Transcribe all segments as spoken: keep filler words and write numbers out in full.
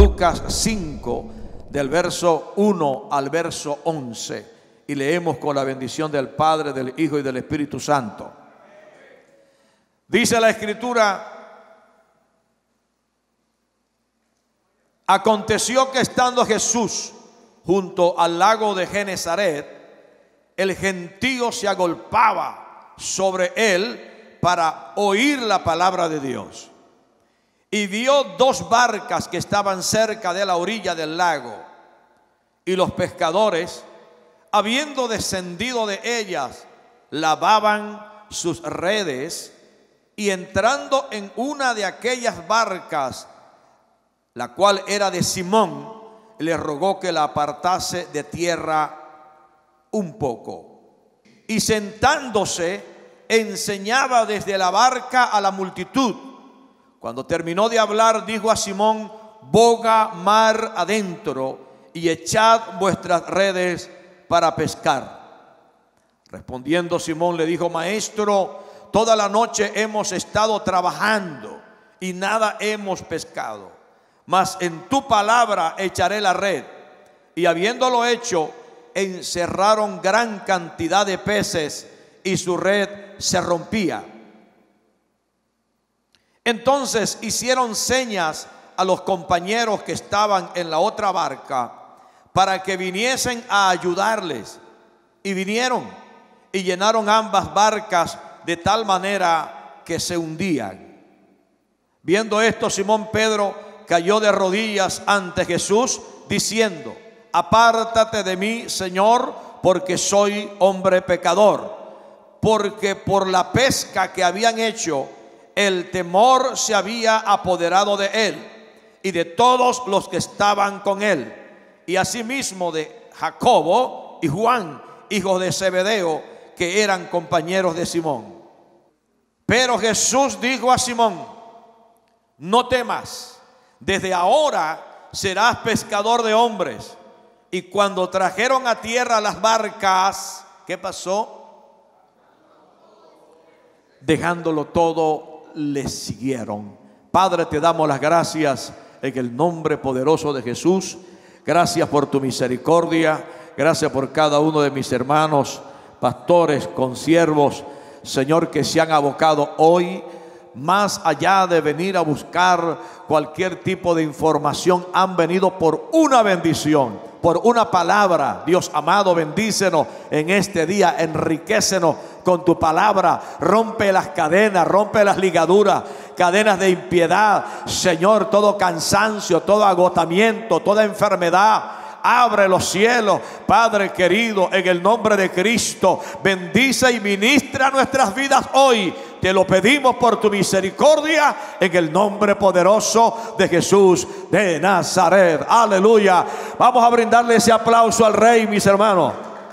Lucas cinco, del verso uno al verso once, y leemos con la bendición del Padre, del Hijo y del Espíritu Santo. Dice la Escritura: aconteció que estando Jesús junto al lago de Genesaret, el gentío se agolpaba sobre él para oír la palabra de Dios. Y vio dos barcas que estaban cerca de la orilla del lago, y los pescadores, habiendo descendido de ellas, lavaban sus redes, y entrando en una de aquellas barcas, la cual era de Simón, le rogó que la apartase de tierra un poco. Y sentándose, enseñaba desde la barca a la multitud. Cuando terminó de hablar, dijo a Simón: boga mar adentro y echad vuestras redes para pescar. Respondiendo Simón le dijo: Maestro, toda la noche hemos estado trabajando y nada hemos pescado, mas en tu palabra echaré la red. Y habiéndolo hecho, encerraron gran cantidad de peces y su red se rompía. Entonces hicieron señas a los compañeros que estaban en la otra barca para que viniesen a ayudarles. Y vinieron y llenaron ambas barcas de tal manera que se hundían. Viendo esto, Simón Pedro cayó de rodillas ante Jesús, diciendo: apártate de mí, Señor, porque soy hombre pecador. Porque por la pesca que habían hecho, el temor se había apoderado de él y de todos los que estaban con él, y asimismo de Jacobo y Juan, hijos de Zebedeo, que eran compañeros de Simón. Pero Jesús dijo a Simón: no temas, desde ahora serás pescador de hombres. Y cuando trajeron a tierra las barcas, ¿qué pasó? Dejándolo todo, les siguieron. Padre, te damos las gracias en el nombre poderoso de Jesús. Gracias por tu misericordia. Gracias por cada uno de mis hermanos, pastores, consiervos, Señor, que se han abocado hoy, más allá de venir a buscar cualquier tipo de información, han venido por una bendición, por una palabra. Dios amado, bendícenos en este día, enriquécenos con tu palabra, rompe las cadenas, rompe las ligaduras, cadenas de impiedad, Señor, todo cansancio, todo agotamiento, toda enfermedad. Abre los cielos, Padre querido, en el nombre de Cristo. Bendice y ministra nuestras vidas hoy. Te lo pedimos por tu misericordia, en el nombre poderoso de Jesús de Nazaret. Aleluya. Vamos a brindarle ese aplauso al Rey, mis hermanos.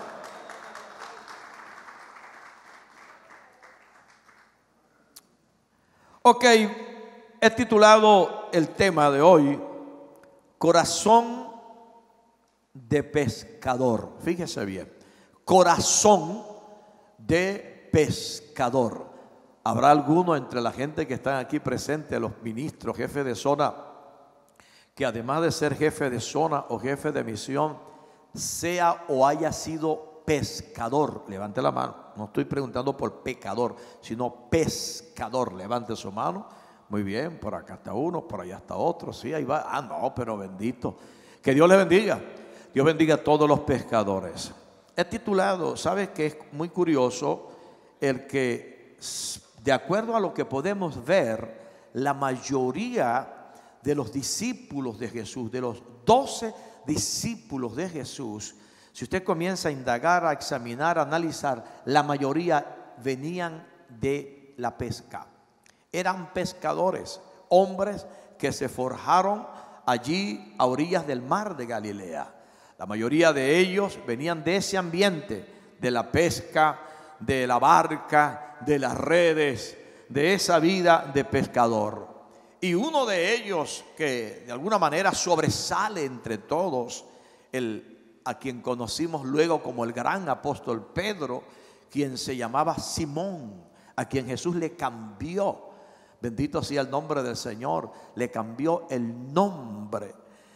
Ok, he titulado el tema de hoy: corazón de pescador. Fíjese bien, corazón de pescador. ¿Habrá alguno entre la gente que están aquí presente, los ministros, jefes de zona, que además de ser jefe de zona o jefe de misión, sea o haya sido pescador? Levante la mano. No estoy preguntando por pecador, sino pescador. Levante su mano. Muy bien, por acá está uno, por allá está otro. Sí, ahí va. Ah, no, pero bendito. Que Dios le bendiga. Dios bendiga a todos los pescadores. He titulado, ¿sabes qué? Es muy curioso el que, de acuerdo a lo que podemos ver, la mayoría de los discípulos de Jesús, de los doce discípulos de Jesús, si usted comienza a indagar, a examinar, a analizar, la mayoría venían de la pesca. Eran pescadores, hombres que se forjaron allí a orillas del mar de Galilea. La mayoría de ellos venían de ese ambiente, de la pesca, de la barca, de las redes, de esa vida de pescador. Y uno de ellos que de alguna manera sobresale entre todos, el, a quien conocimos luego como el gran apóstol Pedro, quien se llamaba Simón, a quien Jesús le cambió, bendito sea el nombre del Señor, le cambió el nombre.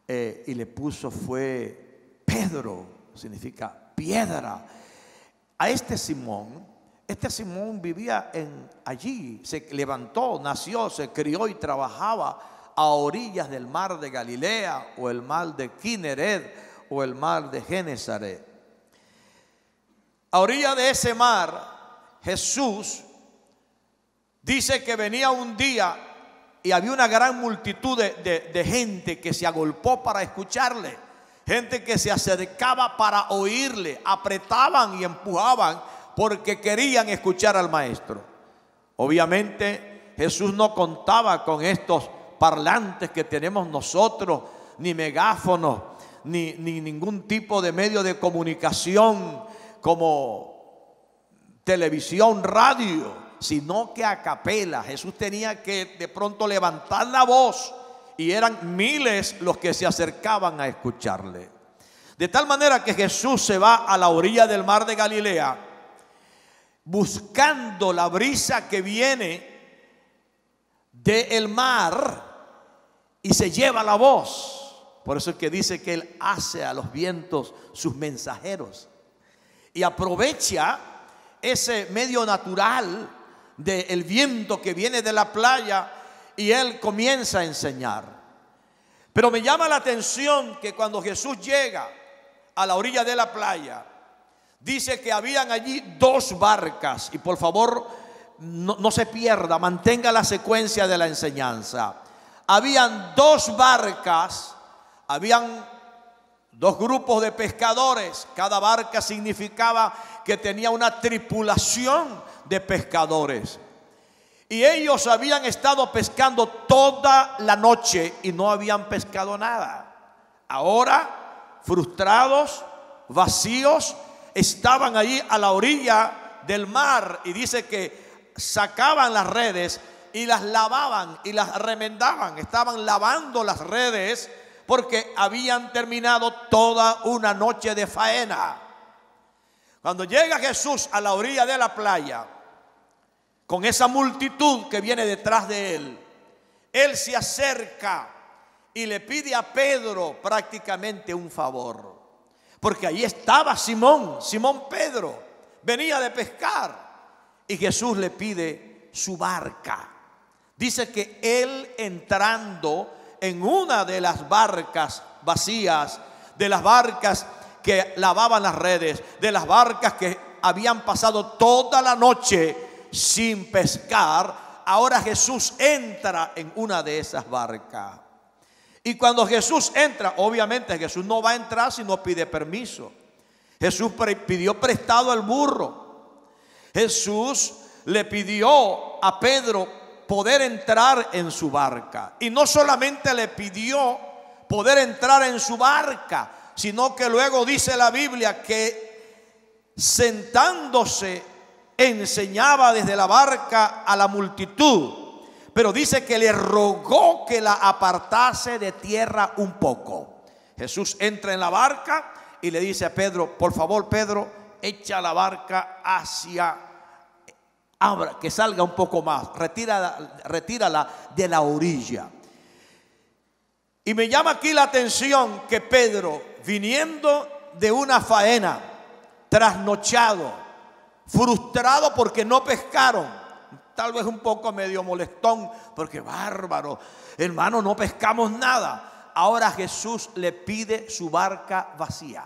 eh, y le puso fue Pedro, significa piedra. A este Simón, este Simón vivía en allí, se levantó, nació, se crió y trabajaba a orillas del mar de Galilea o el mar de Kineret o el mar de Genesaret. A orilla de ese mar, Jesús dice que venía un día y había una gran multitud de, de, de gente que se agolpó para escucharle. Gente que se acercaba para oírle, apretaban y empujaban porque querían escuchar al maestro. Obviamente Jesús no contaba con estos parlantes que tenemos nosotros, ni megáfonos, ni, ni ningún tipo de medio de comunicación como televisión, radio, sino que a capela. Jesús tenía que de pronto levantar la voz y eran miles los que se acercaban a escucharle. De tal manera que Jesús se va a la orilla del mar de Galilea buscando la brisa que viene del mar y se lleva la voz. Por eso es que dice que Él hace a los vientos sus mensajeros y aprovecha ese medio natural del viento que viene de la playa y Él comienza a enseñar. Pero me llama la atención que cuando Jesús llega a la orilla de la playa, dice que habían allí dos barcas. Y por favor, no, no se pierda, mantenga la secuencia de la enseñanza. Habían dos barcas, habían dos grupos de pescadores. Cada barca significaba que tenía una tripulación de pescadores. Y ellos habían estado pescando toda la noche y no habían pescado nada. Ahora, frustrados, vacíos, estaban allí a la orilla del mar. Y dice que sacaban las redes y las lavaban y las remendaban. Estaban lavando las redes porque habían terminado toda una noche de faena. Cuando llega Jesús a la orilla de la playa, con esa multitud que viene detrás de él, él se acerca y le pide a Pedro prácticamente un favor. Porque allí estaba Simón, Simón Pedro, venía de pescar. Y Jesús le pide su barca. Dice que él, entrando en una de las barcas vacías, de las barcas que lavaban las redes, de las barcas que habían pasado toda la noche sin pescar, ahora Jesús entra en una de esas barcas. Y cuando Jesús entra, obviamente Jesús no va a entrar si no pide permiso. Jesús pidió prestado al burro. Jesús le pidió a Pedro poder entrar en su barca. Y no solamente le pidió poder entrar en su barca, sino que luego dice la Biblia que sentándose enseñaba desde la barca a la multitud. Pero dice que le rogó que la apartase de tierra un poco. Jesús entra en la barca y le dice a Pedro: por favor, Pedro, echa la barca hacia, abra, que salga un poco más, retírala, retírala de la orilla. Y me llama aquí la atención que Pedro, viniendo de una faena, trasnochado, frustrado porque no pescaron, tal vez un poco medio molestón, porque bárbaro, hermano, no pescamos nada. Ahora Jesús le pide su barca vacía.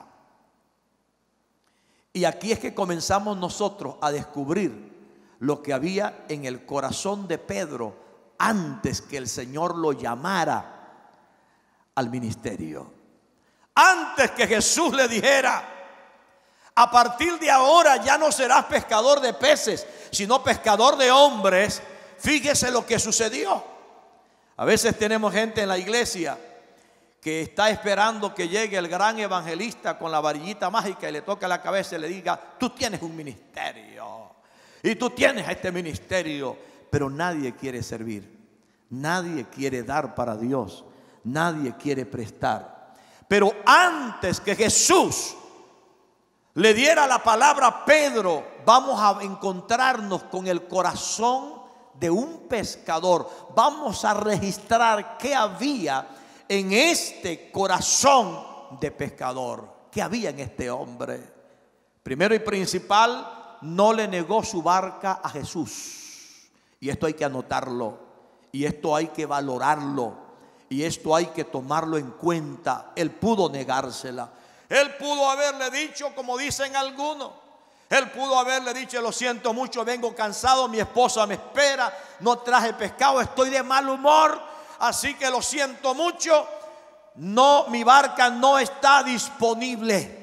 Y aquí es que comenzamos nosotros a descubrir lo que había en el corazón de Pedro antes que el Señor lo llamara al ministerio. Antes que Jesús le dijera: a partir de ahora ya no serás pescador de peces, sino pescador de hombres. Fíjese lo que sucedió. A veces tenemos gente en la iglesia que está esperando que llegue el gran evangelista con la varillita mágica y le toque la cabeza y le diga: tú tienes un ministerio y tú tienes este ministerio. Pero nadie quiere servir, nadie quiere dar para Dios, nadie quiere prestar. Pero antes que Jesús le diera la palabra a Pedro, vamos a encontrarnos con el corazón de un pescador. Vamos a registrar qué había en este corazón de pescador. ¿Qué había en este hombre? Primero y principal, no le negó su barca a Jesús. Y esto hay que anotarlo, y esto hay que valorarlo, y esto hay que tomarlo en cuenta. Él pudo negársela. Él pudo haberle dicho, como dicen algunos, él pudo haberle dicho: lo siento mucho, vengo cansado, mi esposa me espera, no traje pescado, estoy de mal humor, así que lo siento mucho, no, mi barca no está disponible.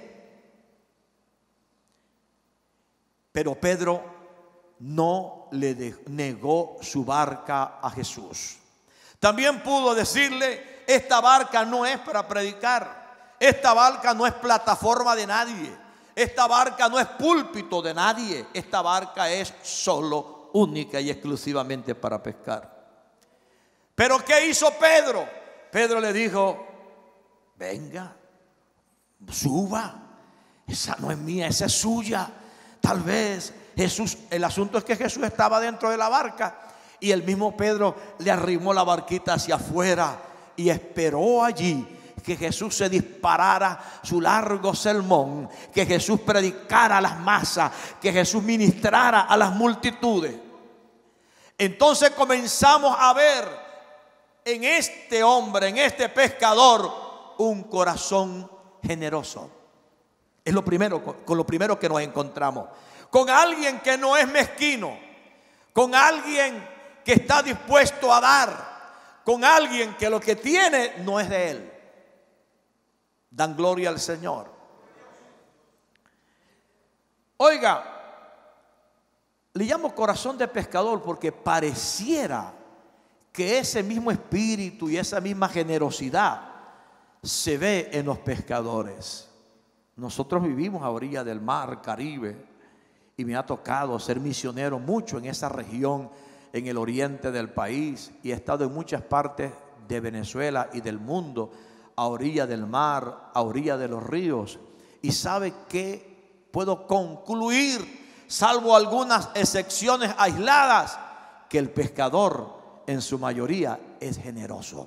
Pero Pedro no le de- negó su barca a Jesús. También pudo decirle: esta barca no es para predicar, esta barca no es plataforma de nadie, esta barca no es púlpito de nadie, esta barca es solo, única y exclusivamente para pescar. Pero ¿qué hizo Pedro? Pedro le dijo: venga, suba, esa no es mía, esa es suya. Tal vez Jesús, el asunto es que Jesús estaba dentro de la barca y el mismo Pedro le arrimó la barquita hacia afuera y esperó allí que Jesús se disparara su largo sermón, que Jesús predicara a las masas, que Jesús ministrara a las multitudes. Entonces comenzamos a ver en este hombre, en este pescador, un corazón generoso. Es lo primero, con lo primero que nos encontramos. Con alguien que no es mezquino, con alguien que está dispuesto a dar, con alguien que lo que tiene no es de él. Dan gloria al Señor. Oiga, le llamo corazón de pescador porque pareciera que ese mismo espíritu y esa misma generosidad se ve en los pescadores. Nosotros vivimos a orilla del mar Caribe y me ha tocado ser misionero mucho en esa región, en el oriente del país, y he estado en muchas partes de Venezuela y del mundo, a orilla del mar, a orilla de los ríos. Y sabe que puedo concluir, salvo algunas excepciones aisladas, que el pescador en su mayoría es generoso.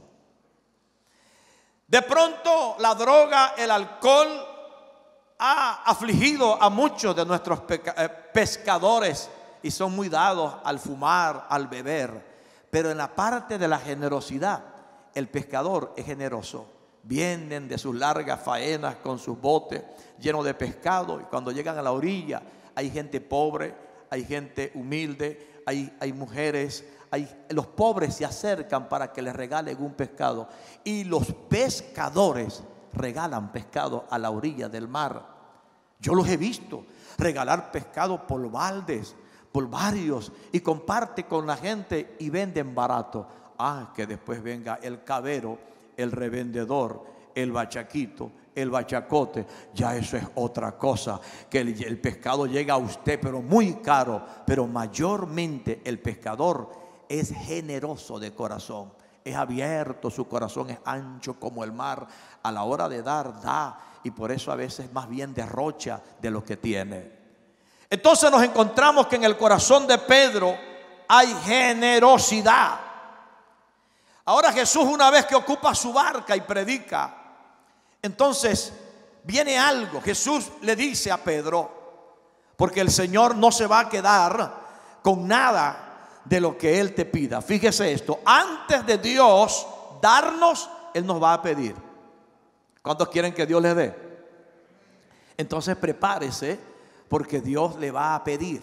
De pronto la droga, el alcohol ha afligido a muchos de nuestros pescadores y son muy dados al fumar, al beber. Pero en la parte de la generosidad, el pescador es generoso. Vienen de sus largas faenas con sus botes llenos de pescado, y cuando llegan a la orilla hay gente pobre, hay gente humilde, hay, hay mujeres, hay, los pobres se acercan para que les regalen un pescado, y los pescadores regalan pescado a la orilla del mar. Yo los he visto regalar pescado por baldes, por varios, y comparte con la gente y venden barato. Ah, que después venga el cabero, el revendedor, el bachaquito, el bachacote, ya eso es otra cosa, que el, el pescado llega a usted pero muy caro. Pero mayormente el pescador es generoso de corazón, es abierto, su corazón es ancho como el mar. A la hora de dar, da, y por eso a veces más bien derrocha de lo que tiene. Entonces nos encontramos que en el corazón de Pedro hay generosidad. Ahora Jesús, una vez que ocupa su barca y predica, entonces viene algo. Jesús le dice a Pedro, porque el Señor no se va a quedar con nada de lo que Él te pida. Fíjese esto: antes de Dios darnos, Él nos va a pedir. ¿Cuántos quieren que Dios les dé? Entonces prepárese, porque Dios le va a pedir.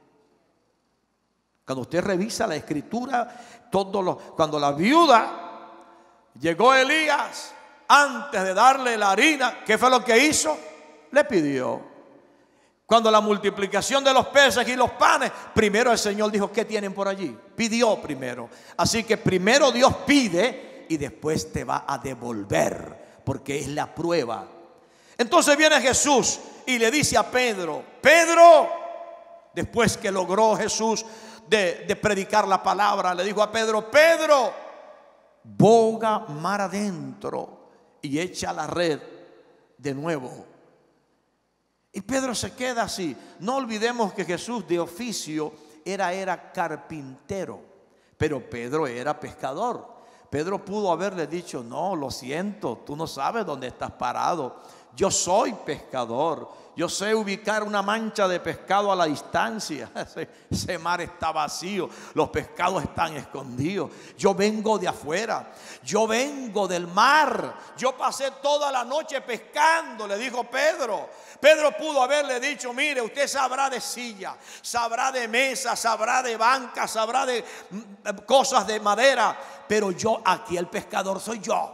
Cuando usted revisa la escritura, todo lo, cuando la viuda llegó Elías, antes de darle la harina, ¿qué fue lo que hizo? Le pidió. Cuando la multiplicación de los peces y los panes, primero el Señor dijo: ¿qué tienen por allí? Pidió primero. Así que primero Dios pide y después te va a devolver, porque es la prueba. Entonces viene Jesús y le dice a Pedro: Pedro, después que logró Jesús de, de predicar la palabra, le dijo a Pedro: Pedro, boga mar adentro y echa la red de nuevo. Y Pedro se queda así. No olvidemos que Jesús de oficio era, era carpintero, pero Pedro era pescador. Pedro pudo haberle dicho: no, lo siento, tú no sabes dónde estás parado. Yo soy pescador. Yo sé ubicar una mancha de pescado a la distancia. Ese, ese mar está vacío. Los pescados están escondidos. Yo vengo de afuera. Yo vengo del mar. Yo pasé toda la noche pescando, le dijo Pedro. Pedro pudo haberle dicho: mire, usted sabrá de silla, sabrá de mesa, sabrá de banca, sabrá de cosas de madera, pero yo aquí el pescador soy yo.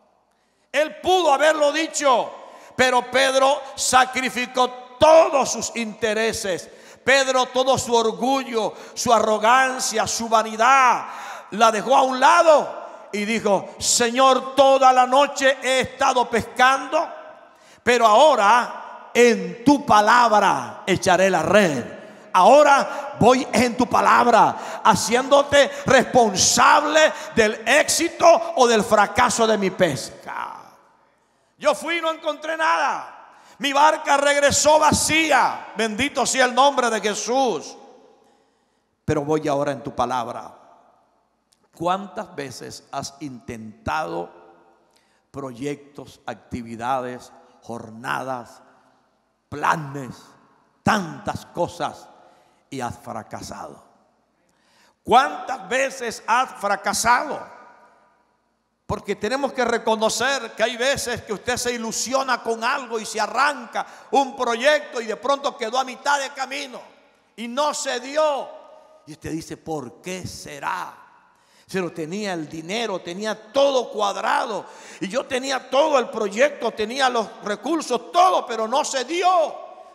Él pudo haberlo dicho, pero Pedro sacrificó todos sus intereses. Pedro, todo su orgullo, su arrogancia, su vanidad, la dejó a un lado y dijo: Señor, toda la noche he estado pescando, pero ahora en tu palabra echaré la red. Ahora voy en tu palabra, haciéndote responsable del éxito o del fracaso de mi pesca. Yo fui y no encontré nada. Mi barca regresó vacía. Bendito sea el nombre de Jesús. Pero voy ahora en tu palabra. ¿Cuántas veces has intentado proyectos, actividades, jornadas, planes, tantas cosas y has fracasado? ¿Cuántas veces has fracasado? Porque tenemos que reconocer que hay veces que usted se ilusiona con algo y se arranca un proyecto y de pronto quedó a mitad de camino y no se dio. Y usted dice: ¿por qué será? Pero tenía el dinero, tenía todo cuadrado y yo tenía todo el proyecto, tenía los recursos, todo, pero no se dio.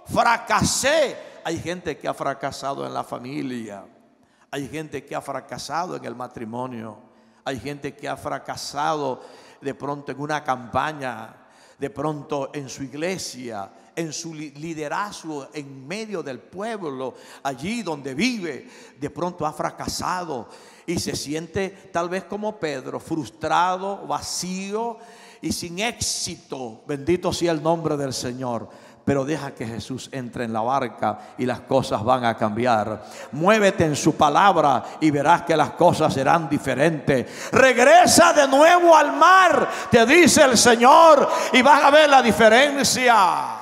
Fracasé. Hay gente que ha fracasado en la familia. Hay gente que ha fracasado en el matrimonio. Hay gente que ha fracasado de pronto en una campaña, de pronto en su iglesia, en su liderazgo en medio del pueblo, allí donde vive. De pronto ha fracasado y se siente tal vez como Pedro, frustrado, vacío y sin éxito. Bendito sea el nombre del Señor. Pero deja que Jesús entre en la barca y las cosas van a cambiar. Muévete en su palabra y verás que las cosas serán diferentes. Regresa de nuevo al mar, te dice el Señor, y vas a ver la diferencia.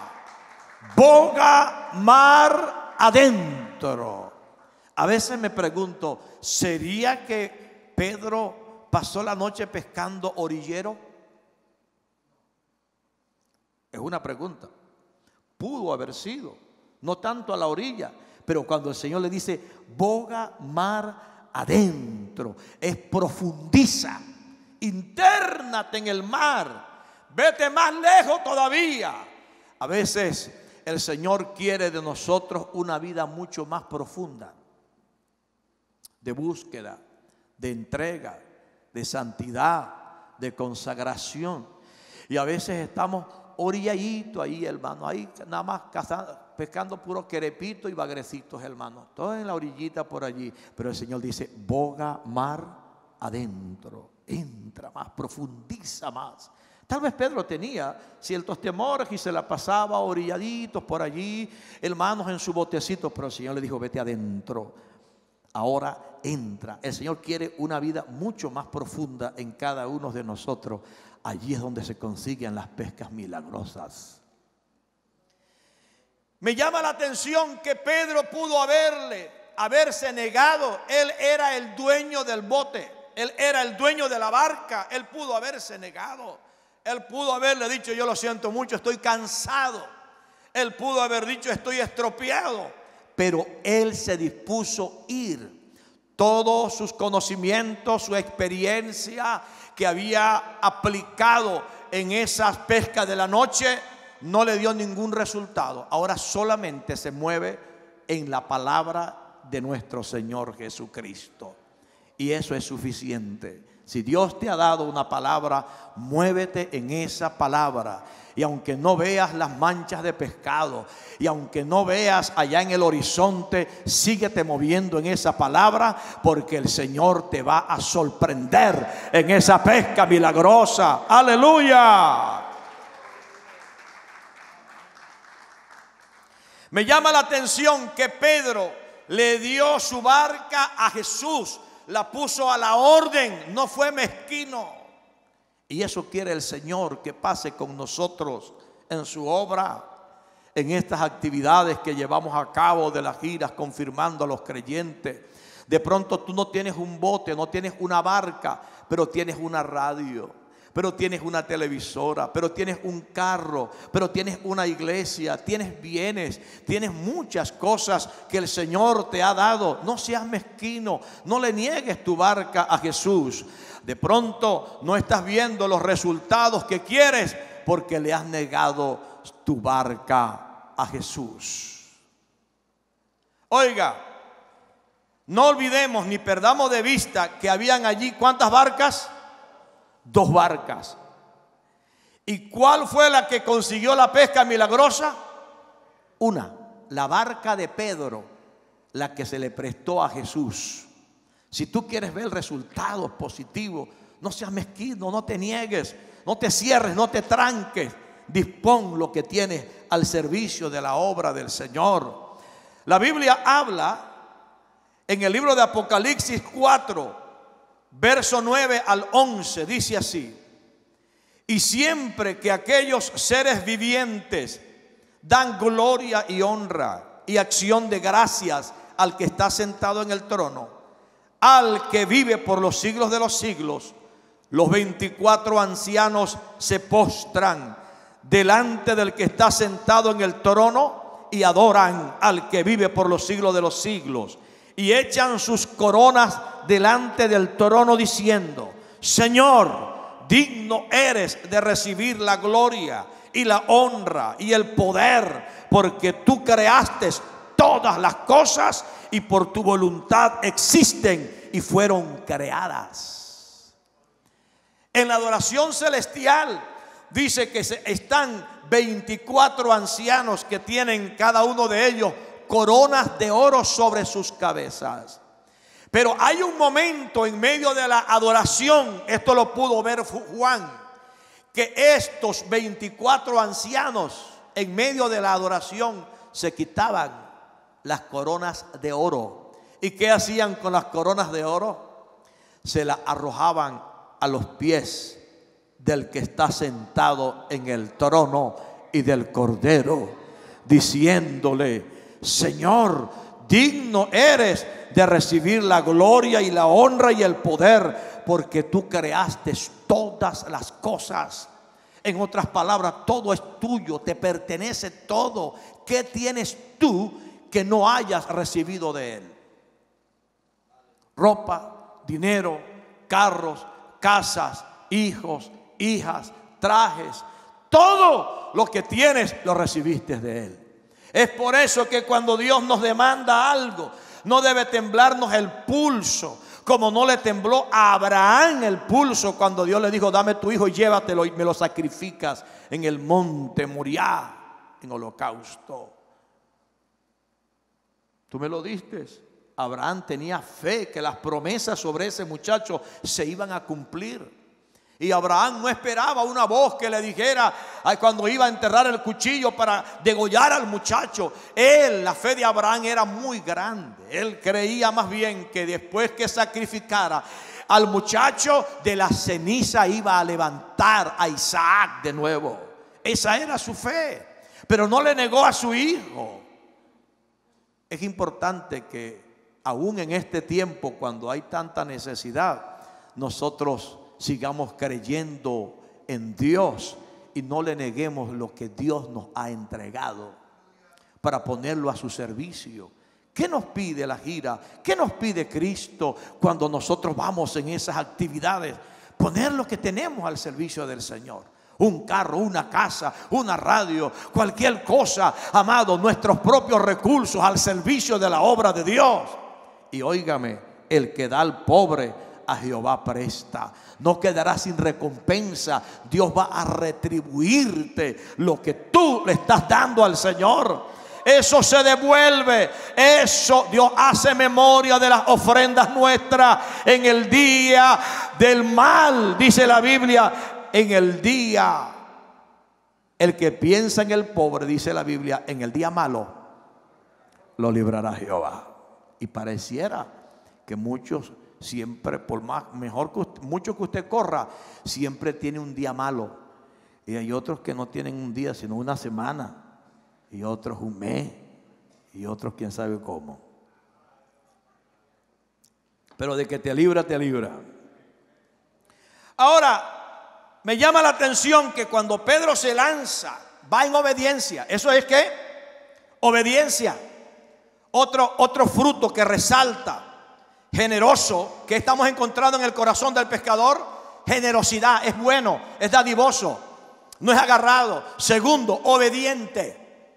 Boga mar adentro. A veces me pregunto, ¿sería que Pedro pasó la noche pescando orillero? Es una pregunta. Pudo haber sido, no tanto a la orilla, pero cuando el Señor le dice boga mar adentro, es profundiza, intérnate en el mar, vete más lejos todavía. A veces el Señor quiere de nosotros una vida mucho más profunda, de búsqueda, de entrega, de santidad, de consagración. Y a veces estamos orilladito ahí, hermano, ahí nada más cazando, pescando puro querepito y bagrecitos, hermano, todo en la orillita por allí. Pero el Señor dice boga mar adentro, entra más, profundiza más. Tal vez Pedro tenía ciertos temores y se la pasaba orilladitos por allí, hermanos, en su botecito, pero el Señor le dijo: vete adentro, ahora entra. El Señor quiere una vida mucho más profunda en cada uno de nosotros. Allí es donde se consiguen las pescas milagrosas. Me llama la atención que Pedro pudo haberle, haberse negado. Él era el dueño del bote, él era el dueño de la barca. Él pudo haberse negado. Él pudo haberle dicho: yo lo siento mucho, estoy cansado. Él pudo haber dicho: estoy estropeado. Pero él se dispuso a ir. Todos sus conocimientos, su experiencia que había aplicado en esas pescas de la noche no le dio ningún resultado. Ahora solamente se mueve en la palabra de nuestro Señor Jesucristo. Y eso es suficiente. Si Dios te ha dado una palabra, muévete en esa palabra. Y aunque no veas las manchas de pescado, y aunque no veas allá en el horizonte, síguete moviendo en esa palabra, porque el Señor te va a sorprender en esa pesca milagrosa. ¡Aleluya! Me llama la atención que Pedro le dio su barca a Jesús. la puso a la orden, no fue mezquino. Y eso quiere el Señor que pase con nosotros en su obra, en estas actividades que llevamos a cabo de las giras, confirmando a los creyentes. De pronto tú no tienes un bote, no tienes una barca, pero tienes una radio, pero tienes una televisora, pero tienes un carro, pero tienes una iglesia, tienes bienes, tienes muchas cosas que el Señor te ha dado. No seas mezquino, no le niegues tu barca a Jesús. De pronto no estás viendo los resultados que quieres porque le has negado tu barca a Jesús. Oiga, no olvidemos ni perdamos de vista que habían allí, ¿cuántas barcas? Dos barcas. ¿Y cuál fue la que consiguió la pesca milagrosa? Una, la barca de Pedro, la que se le prestó a Jesús. Si tú quieres ver resultados positivos, no seas mezquino, no te niegues, no te cierres, no te tranques. Dispón lo que tienes al servicio de la obra del Señor. La Biblia habla en el libro de Apocalipsis cuatro, verso nueve al once, dice así: y siempre que aquellos seres vivientes dan gloria y honra y acción de gracias al que está sentado en el trono, al que vive por los siglos de los siglos, los veinticuatro ancianos se postran delante del que está sentado en el trono y adoran al que vive por los siglos de los siglos, y echan sus coronas delante del trono diciendo: Señor, digno eres de recibir la gloria y la honra y el poder, porque tú creaste todas las cosas y por tu voluntad existen y fueron creadas. En la adoración celestial dice que están veinticuatro ancianos que tienen cada uno de ellos coronas de oro sobre sus cabezas. Pero hay un momento en medio de la adoración, esto lo pudo ver Juan, que estos veinticuatro ancianos en medio de la adoración se quitaban las coronas de oro. ¿Y qué hacían con las coronas de oro? Se las arrojaban a los pies del que está sentado en el trono y del Cordero, diciéndole: Señor, digno eres de recibir la gloria y la honra y el poder, porque tú creaste todas las cosas. En otras palabras, todo es tuyo, te pertenece todo. ¿Qué tienes tú que no hayas recibido de Él? Ropa, dinero, carros, casas, hijos, hijas, trajes, todo lo que tienes lo recibiste de Él. Es por eso que cuando Dios nos demanda algo, no debe temblarnos el pulso, como no le tembló a Abraham el pulso cuando Dios le dijo: dame tu hijo y llévatelo y me lo sacrificas en el monte Moriah, en holocausto. Tú me lo diste. Abraham tenía fe que las promesas sobre ese muchacho se iban a cumplir. Y Abraham no esperaba una voz que le dijera cuando iba a enterrar el cuchillo para degollar al muchacho. Él, la fe de Abraham era muy grande. Él creía más bien que después que sacrificara al muchacho, de la ceniza iba a levantar a Isaac de nuevo. Esa era su fe. Pero no le negó a su hijo. Es importante que aún en este tiempo, cuando hay tanta necesidad, nosotros sigamos creyendo en Dios y no le neguemos lo que Dios nos ha entregado para ponerlo a su servicio. ¿Qué nos pide la gira? ¿Qué nos pide Cristo cuando nosotros vamos en esas actividades? Poner lo que tenemos al servicio del Señor. Un carro, una casa, una radio, cualquier cosa, amado, nuestros propios recursos al servicio de la obra de Dios. Y óigame, el que da al pobre, a Jehová presta. No quedará sin recompensa. Dios va a retribuirte lo que tú le estás dando al Señor. Eso se devuelve. Eso, Dios hace memoria de las ofrendas nuestras en el día del mal, dice la Biblia. En el día, el que piensa en el pobre, dice la Biblia, en el día malo lo librará Jehová. Y pareciera que muchos siempre, por más, mejor que usted, mucho que usted corra, siempre tiene un día malo. Y hay otros que no tienen un día, sino una semana, y otros un mes, y otros quién sabe cómo. Pero de que te libra, te libra. Ahora, me llama la atención que cuando Pedro se lanza, va en obediencia. ¿Eso es qué? Obediencia. Otro, otro fruto que resalta, generoso, que estamos encontrando en el corazón del pescador. Generosidad, es bueno, es dadivoso, no es agarrado. Segundo, obediente.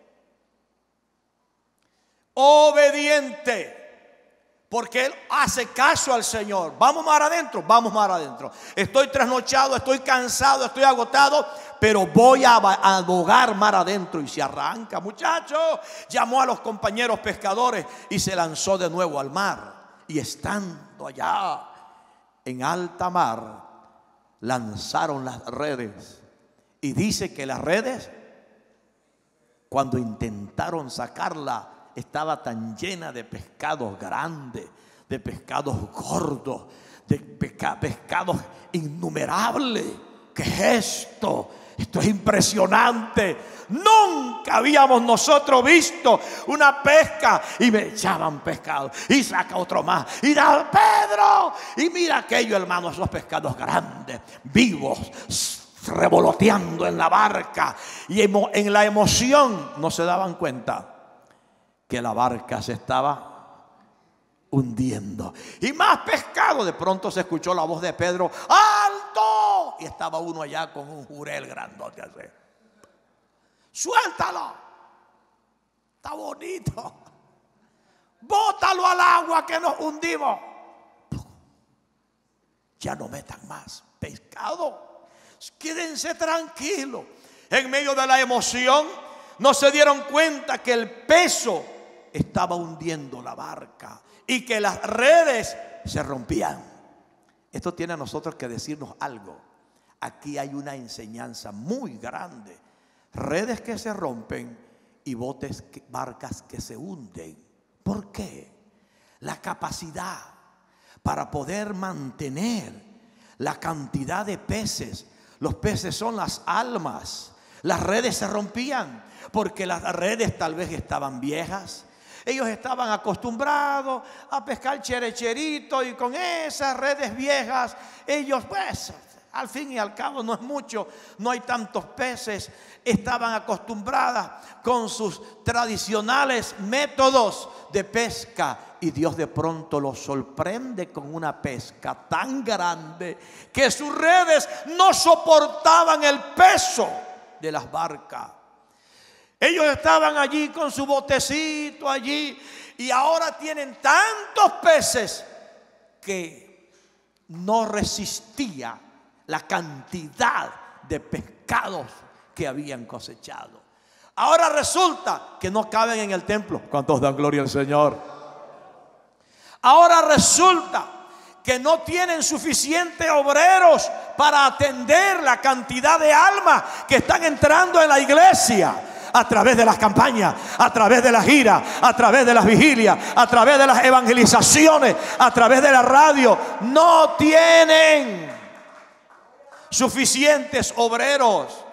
Obediente. Porque él hace caso al Señor. Vamos mar adentro, vamos mar adentro. Estoy trasnochado, estoy cansado, estoy agotado, pero voy a abogar mar adentro. Y se arranca, muchacho. Llamó a los compañeros pescadores y se lanzó de nuevo al mar. Y estando allá en alta mar, lanzaron las redes. Y dice que las redes, cuando intentaron sacarla, estaba tan llena de pescados grandes, de pescados gordos, de pesca, pescados innumerables. ¿Qué es esto? Esto es impresionante. Nunca habíamos nosotros visto una pesca. Y me echaban pescado y saca otro más y da Pedro. Y mira aquello, hermano, esos pescados grandes, vivos, revoloteando en la barca. Y en la emoción no se daban cuenta que la barca se estaba hundiendo. Y más pescado. De pronto se escuchó la voz de Pedro: ¡alto! Y estaba uno allá con un jurel grandote así. ¡Suéltalo! Está bonito. Bótalo al agua que nos hundimos. Ya no metan más pescado. Quédense tranquilos. En medio de la emoción no se dieron cuenta que el peso estaba hundiendo la barca y que las redes se rompían. Esto tiene a nosotros que decirnos algo. Aquí hay una enseñanza muy grande. Redes que se rompen y botes, que, barcas que se hunden. ¿Por qué? La capacidad para poder mantener la cantidad de peces. Los peces son las almas. Las redes se rompían porque las redes tal vez estaban viejas. Ellos estaban acostumbrados a pescar cherecherito y con esas redes viejas, ellos pues, al fin y al cabo no es mucho, no hay tantos peces. Estaban acostumbradas con sus tradicionales métodos de pesca. Y Dios de pronto los sorprende con una pesca tan grande que sus redes no soportaban el peso de las barcas. Ellos estaban allí con su botecito allí y ahora tienen tantos peces que no resistía la cantidad de pescados que habían cosechado. Ahora resulta que no caben en el templo. ¿Cuántos dan gloria al Señor? Ahora resulta que no tienen suficientes obreros para atender la cantidad de almas que están entrando en la iglesia. A través de las campañas, a través de las giras, a través de las vigilias, a través de las evangelizaciones, a través de la radio. No tienen suficientes obreros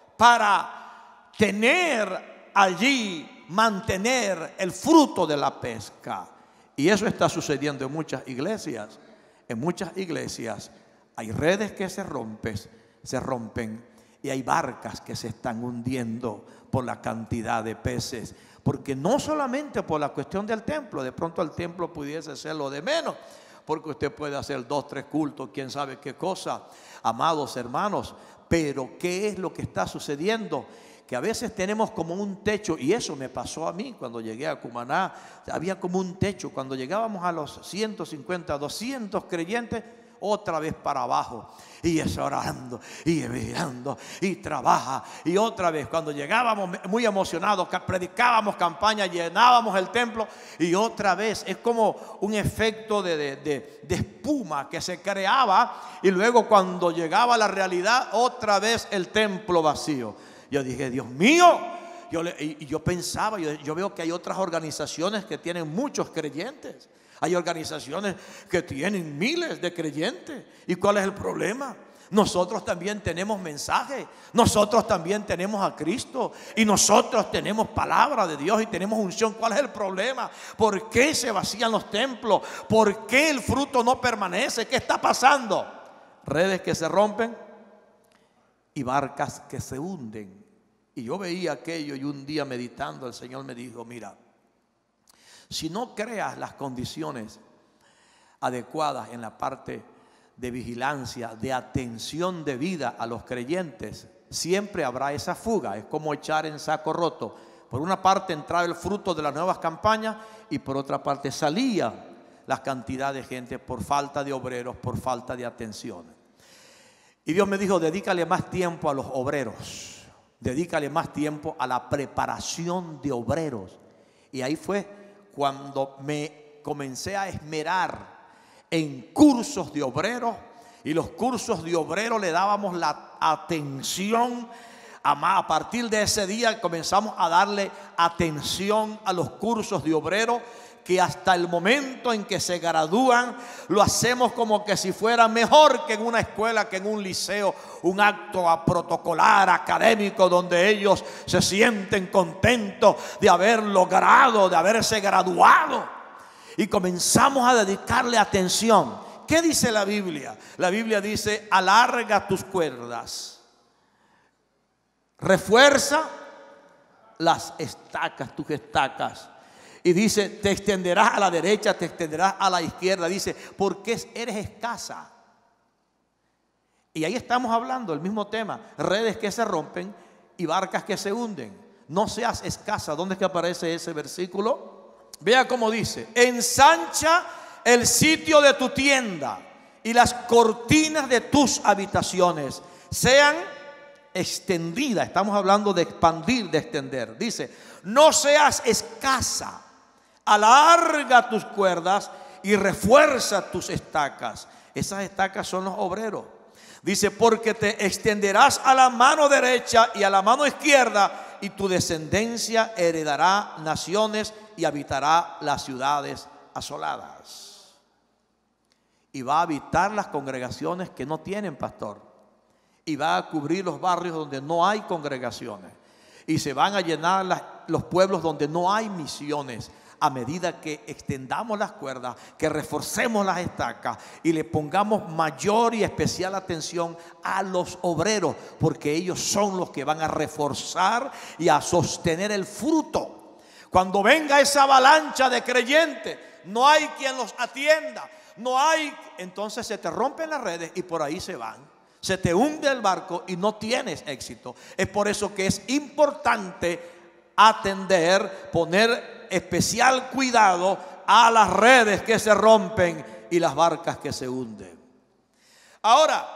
para tener allí, mantener el fruto de la pesca. Y eso está sucediendo en muchas iglesias. En muchas iglesias hay redes que se rompen, se rompen y hay barcas que se están hundiendo por la cantidad de peces. Porque no solamente por la cuestión del templo, de pronto el templo pudiese ser lo de menos, porque usted puede hacer dos, tres cultos, quién sabe qué cosa, amados hermanos. Pero ¿qué es lo que está sucediendo? Que a veces tenemos como un techo, y eso me pasó a mí cuando llegué a Cumaná. Había como un techo, cuando llegábamos a los ciento cincuenta, doscientos creyentes, otra vez para abajo, y es orando y mirando y trabaja. Y otra vez cuando llegábamos muy emocionados, predicábamos campaña, llenábamos el templo, y otra vez es como un efecto de, de, de, de espuma que se creaba, y luego cuando llegaba la realidad, otra vez el templo vacío. Yo dije, Dios mío, yo, le, y yo pensaba, yo, yo veo que hay otras organizaciones que tienen muchos creyentes, Hay organizaciones que tienen miles de creyentes. ¿Y cuál es el problema? Nosotros también tenemos mensaje, nosotros también tenemos a Cristo y nosotros tenemos palabra de Dios y tenemos unción. ¿Cuál es el problema? ¿Por qué se vacían los templos? ¿Por qué el fruto no permanece? ¿Qué está pasando? Redes que se rompen y barcas que se hunden. Y yo veía aquello y un día meditando el Señor me dijo: mira, si no creas las condiciones adecuadas en la parte de vigilancia, de atención de vida a los creyentes, siempre habrá esa fuga. Es como echar en saco roto. Por una parte entraba el fruto de las nuevas campañas y por otra parte salía la cantidad de gente por falta de obreros, por falta de atención. Y Dios me dijo: dedícale más tiempo a los obreros, dedícale más tiempo a la preparación de obreros. Y ahí fue cuando me comencé a esmerar en cursos de obreros, y los cursos de obreros le dábamos la atención. A partir de ese día comenzamos a darle atención a los cursos de obreros, que hasta el momento en que se gradúan lo hacemos como que si fuera mejor que en una escuela, que en un liceo, un acto protocolar, académico, donde ellos se sienten contentos de haber logrado, de haberse graduado. Y comenzamos a dedicarle atención. ¿Qué dice la Biblia? La Biblia dice: alarga tus cuerdas, refuerza las estacas, tus estacas. Y dice: te extenderás a la derecha, te extenderás a la izquierda. Dice: porque eres escasa. Y ahí estamos hablando del mismo tema: redes que se rompen y barcas que se hunden. No seas escasa. ¿Dónde es que aparece ese versículo? Vea cómo dice: ensancha el sitio de tu tienda y las cortinas de tus habitaciones sean extendidas. Estamos hablando de expandir, de extender. Dice: no seas escasa, alarga tus cuerdas y refuerza tus estacas. Esas estacas son los obreros. Dice: porque te extenderás a la mano derecha y a la mano izquierda, y tu descendencia heredará naciones y habitará las ciudades asoladas. Y va a habitar las congregaciones que no tienen pastor. Y va a cubrir los barrios donde no hay congregaciones. Y se van a llenar las, los pueblos donde no hay misiones. A medida que extendamos las cuerdas, que reforcemos las estacas y le pongamos mayor y especial atención a los obreros, porque ellos son los que van a reforzar y a sostener el fruto. Cuando venga esa avalancha de creyentes, no hay quien los atienda, no hay, entonces se te rompen las redes y por ahí se van. Se te hunde el barco y no tienes éxito. Es por eso que es importante atender, poner especial cuidado a las redes que se rompen y las barcas que se hunden. Ahora,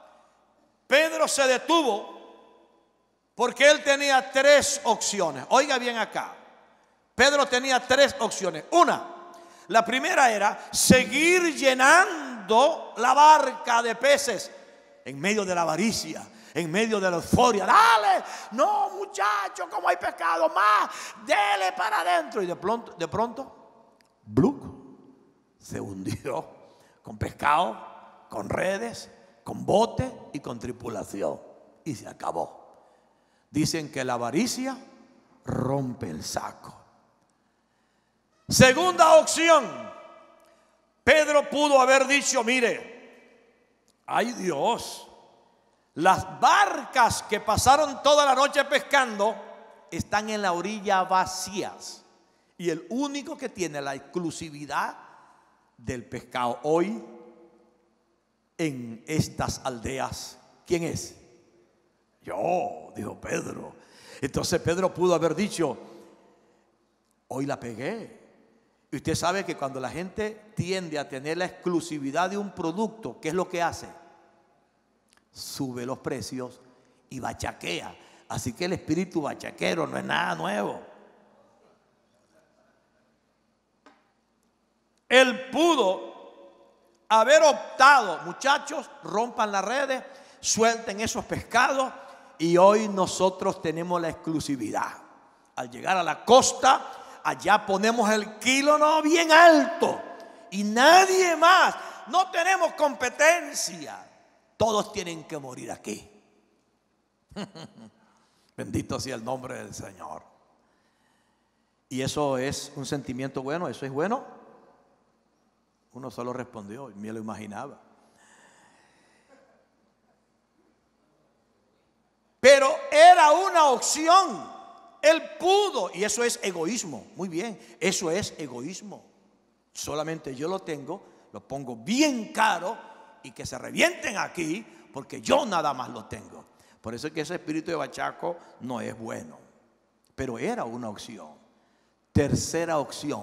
Pedro se detuvo porque él tenía tres opciones. Oiga bien acá. Pedro tenía tres opciones. Una, la primera era seguir llenando la barca de peces en medio de la avaricia, en medio de la euforia. Dale, no muchachos, como hay pescado, más, dele para adentro. Y de pronto, de pronto, ¡bluc!, se hundió con pescado, con redes, con bote y con tripulación. Y se acabó. Dicen que la avaricia rompe el saco. Segunda opción, Pedro pudo haber dicho: mire, ay Dios, las barcas que pasaron toda la noche pescando están en la orilla vacías, y el único que tiene la exclusividad del pescado hoy en estas aldeas, ¿quién es? Yo, dijo Pedro. Entonces Pedro pudo haber dicho: hoy la pegué. Y usted sabe que cuando la gente tiende a tener la exclusividad de un producto, ¿qué es lo que hace? Sube los precios y bachaquea. Así que el espíritu bachaquero no es nada nuevo. Él pudo haber optado: muchachos, rompan las redes, suelten esos pescados, y hoy nosotros tenemos la exclusividad. Al llegar a la costa, allá ponemos el kilo no bien alto, y nadie más. No tenemos competencia. Todos tienen que morir aquí. Bendito sea el nombre del Señor. ¿Y eso es un sentimiento bueno? ¿Eso es bueno? Uno solo respondió y me lo imaginaba. Pero era una opción. Él pudo, y eso es egoísmo. Muy bien, eso es egoísmo. Solamente yo lo tengo, lo pongo bien caro y que se revienten aquí porque yo nada más lo tengo. Por eso es que ese espíritu de bachaco no es bueno. Pero era una opción. Tercera opción.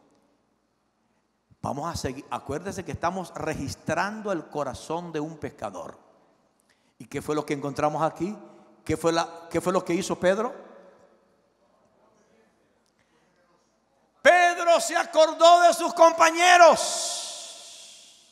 Vamos a seguir. Acuérdese que estamos registrando el corazón de un pescador. ¿Y qué fue lo que encontramos aquí? ¿Qué fue, la, qué fue lo que hizo Pedro? Pedro se acordó de sus compañeros.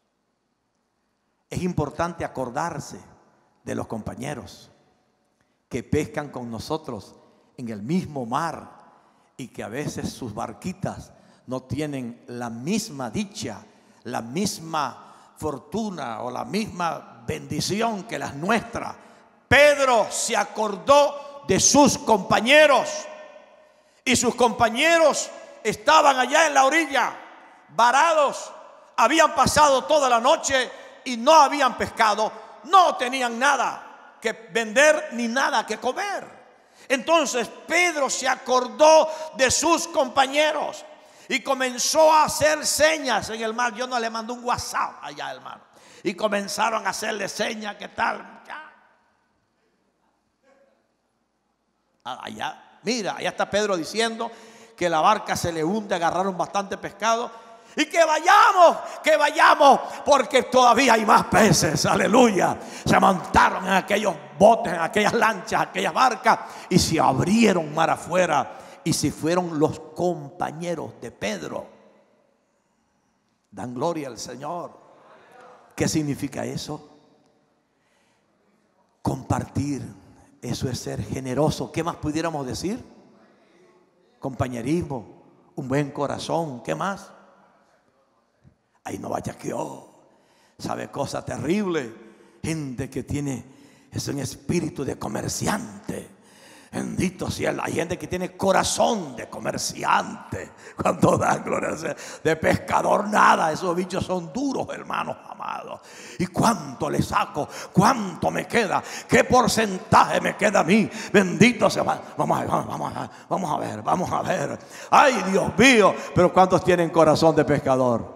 Es importante acordarse de los compañeros que pescan con nosotros en el mismo mar y que a veces sus barquitas no tienen la misma dicha, la misma fortuna o la misma bendición que las nuestras. Pedro se acordó de sus compañeros y sus compañeros estaban allá en la orilla, varados, habían pasado toda la noche y no habían pescado, no tenían nada que vender ni nada que comer. Entonces Pedro se acordó de sus compañeros y comenzó a hacer señas en el mar. Yo no le mandé un WhatsApp allá, hermano, y comenzaron a hacerle señas. ¿Qué tal? Allá, mira, allá está Pedro diciendo que la barca se le hunde, agarraron bastante pescado y que vayamos, que vayamos porque todavía hay más peces. Aleluya. Se montaron en aquellos botes, en aquellas lanchas, aquellas barcas y se abrieron mar afuera y se fueron los compañeros de Pedro. Dan gloria al Señor. ¿Qué significa eso? Compartir. Eso es ser generoso. ¿Qué más pudiéramos decir? Compañerismo, un buen corazón. ¿Qué más? Ahí no vaya que yo. ¿Sabe cosa terrible? Gente que tiene, es un espíritu de comerciante. Bendito sea. Hay gente que tiene corazón de comerciante. Cuando dan gloria de pescador, nada. Esos bichos son duros, hermanos amados. ¿Y cuánto le saco? ¿Cuánto me queda? ¿Qué porcentaje me queda a mí? Bendito sea. Vamos a ver, vamos a ver, vamos a ver, vamos a ver. Ay, Dios mío. Pero ¿cuántos tienen corazón de pescador?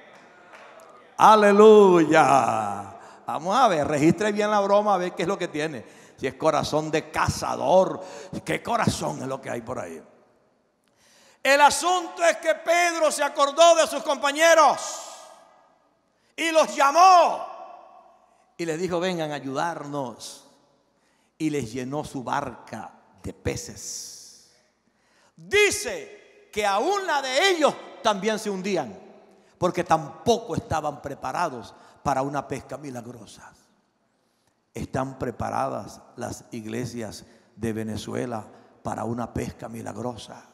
Aleluya. Vamos a ver, registre bien la broma, a ver qué es lo que tiene. Si es corazón de cazador, ¿qué corazón es lo que hay por ahí? El asunto es que Pedro se acordó de sus compañeros y los llamó y les dijo: vengan a ayudarnos. Y les llenó su barca de peces. Dice que aún la de ellos también se hundían, porque tampoco estaban preparados para una pesca milagrosa. ¿Están preparadas las iglesias de Venezuela para una pesca milagrosa?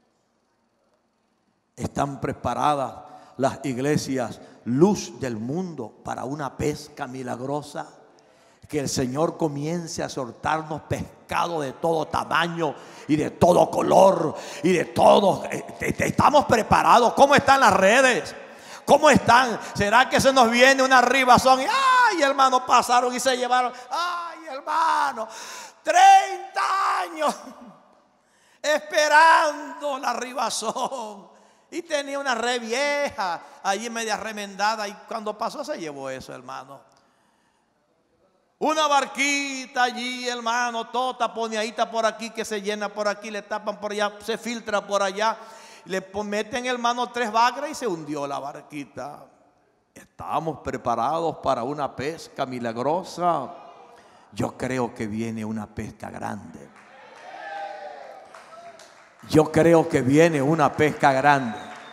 ¿Están preparadas las iglesias luz del mundo para una pesca milagrosa? Que el Señor comience a soltarnos pescado de todo tamaño y de todo color y de todo. ¿Estamos preparados? ¿Cómo están las redes? ¿Cómo están? ¿Será que se nos viene una ribazón? Y, ay, hermano, pasaron y se llevaron. Ay, hermano, treinta años esperando la ribazón. Y tenía una red vieja allí media remendada. Y cuando pasó se llevó eso, hermano. Una barquita allí, hermano, todo taponeadita por aquí, que se llena por aquí, le tapan por allá, se filtra por allá. Le meten, hermano, tres bagras y se hundió la barquita. Estamos preparados para una pesca milagrosa. Yo creo que viene una pesca grande. Yo creo que viene una pesca grande.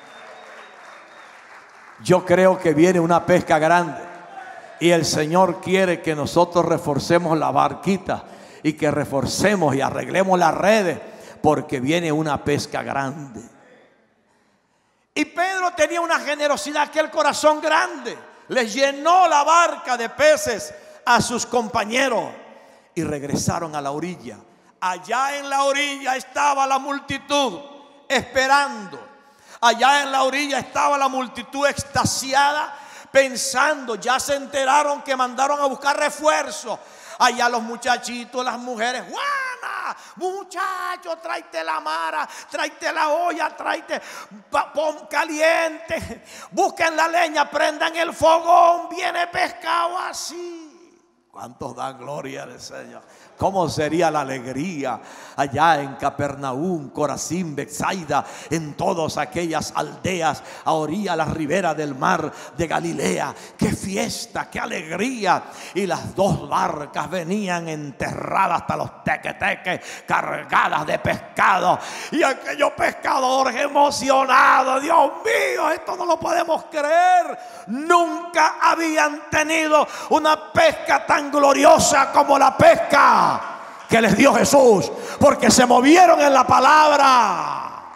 Yo creo que viene una pesca grande. Y el Señor quiere que nosotros reforcemos la barquita y que reforcemos y arreglemos las redes, porque viene una pesca grande. Y Pedro tenía una generosidad, aquel corazón grande. Les llenó la barca de peces a sus compañeros y regresaron a la orilla. Allá en la orilla estaba la multitud esperando. Allá en la orilla estaba la multitud extasiada, pensando, ya se enteraron que mandaron a buscar refuerzo. Allá los muchachitos, las mujeres, Juana, muchacho, tráete la mara, tráete la olla, tráete pon caliente, busquen la leña, prendan el fogón, viene pescado así. ¿Cuántos dan gloria al Señor? ¿Cómo sería la alegría allá en Capernaum, Corazín, Betsaida, en todas aquellas aldeas a orilla, a la ribera del mar de Galilea? ¡Qué fiesta, qué alegría! Y las dos barcas venían enterradas hasta los tequeteques, cargadas de pescado. Y aquellos pescadores emocionados, Dios mío, esto no lo podemos creer. Nunca habían tenido una pesca tan gloriosa como la pesca que les dio Jesús, porque se movieron en la palabra.